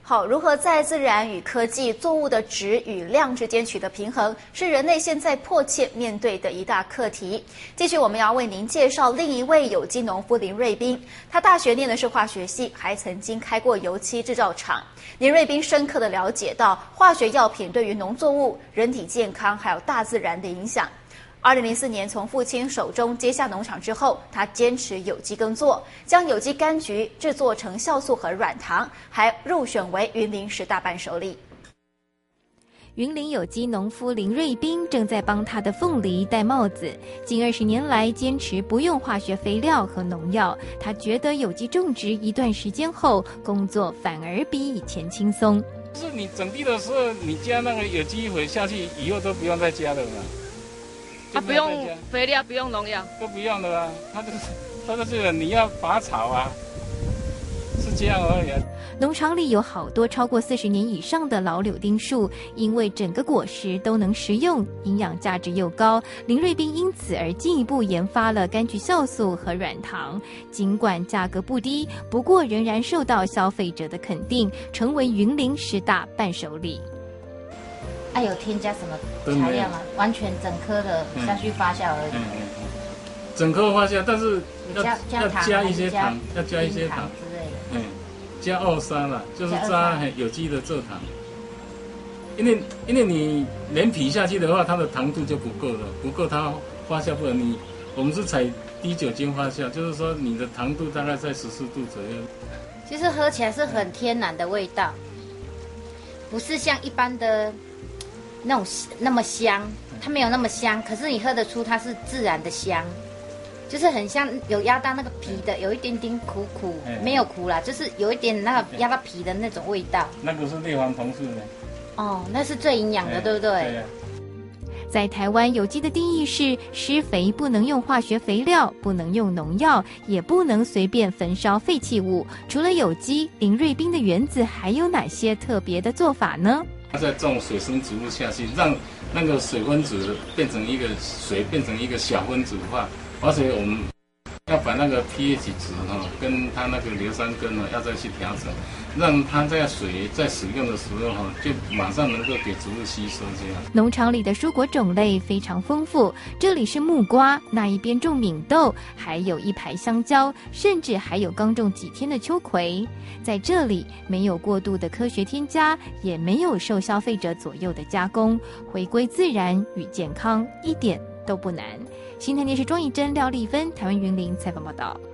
好，如何在自然与科技作物的质与量之间取得平衡，是人类现在迫切面对的一大课题。继续，我们要为您介绍另一位有机农夫林瑞斌。他大学念的是化学系，还曾经开过油漆制造厂。林瑞斌深刻地了解到化学药品对于农作物、人体健康还有大自然的影响。2004年从父亲手中接下农场之后，他坚持有机耕作，将有机柑橘制作成酵素和软糖，还入选为云林10大伴手礼。 云林有机农夫林瑞斌正在帮他的凤梨戴帽子。近20年来，坚持不用化学肥料和农药。他觉得有机种植一段时间后，工作反而比以前轻松。 就是你整地的时候，你加那个有机肥下去，以后都不用再加了嘛。 不用肥料，不用农药， 都不用的啊。他就是你要拔草啊，是这样而已啊。 农场里有好多超过40年以上的老柳丁树，因为整个果实都能食用，营养价值又高，林瑞斌因此而进一步研发了柑橘酵素和软糖。尽管价格不低，不过仍然受到消费者的肯定，成为云林10大伴手礼。 有添加什么材料吗？完全整颗的下去发酵而已。 整颗发酵，但是要加一些糖，要加一些糖之类的。 加奥砂啦，就是加有机的蔗糖。因为你连皮下去的话，它的糖度就不够了，不够它发酵不了。我们是采低酒精发酵，就是说你的糖度大概在14度左右。 其实喝起来是很天然的味道，不是像一般的那么香，它没有那么香，可是你喝得出它是自然的香，就是很像有压到那个皮的，有一点点苦，没有苦啦，就是有一点那个压到皮的那种味道。 那个是类黄酮素呢。 那是最营养的，对不对？ 对呀。 在台湾，有机的定义是施肥不能用化学肥料，不能用农药，也不能随便焚烧废弃物。除了有机，林瑞斌的园子还有哪些特别的做法呢？ 他在种水生植物下去，让那个水分子变成一个小分子化，而且我们要把那个 pH 值跟它那个硫酸根要再去调整，让它在水在使用的时候就马上能够给植物吸收这样。 农场里的蔬果种类非常丰富，这里是木瓜，那一边种敏豆，还有一排香蕉，甚至还有刚种几天的秋葵。在这里没有过度的科学添加，也没有受消费者左右的加工，回归自然与健康一点都不难。新台电视庄怡珍、廖丽芬，台湾云林采访报道。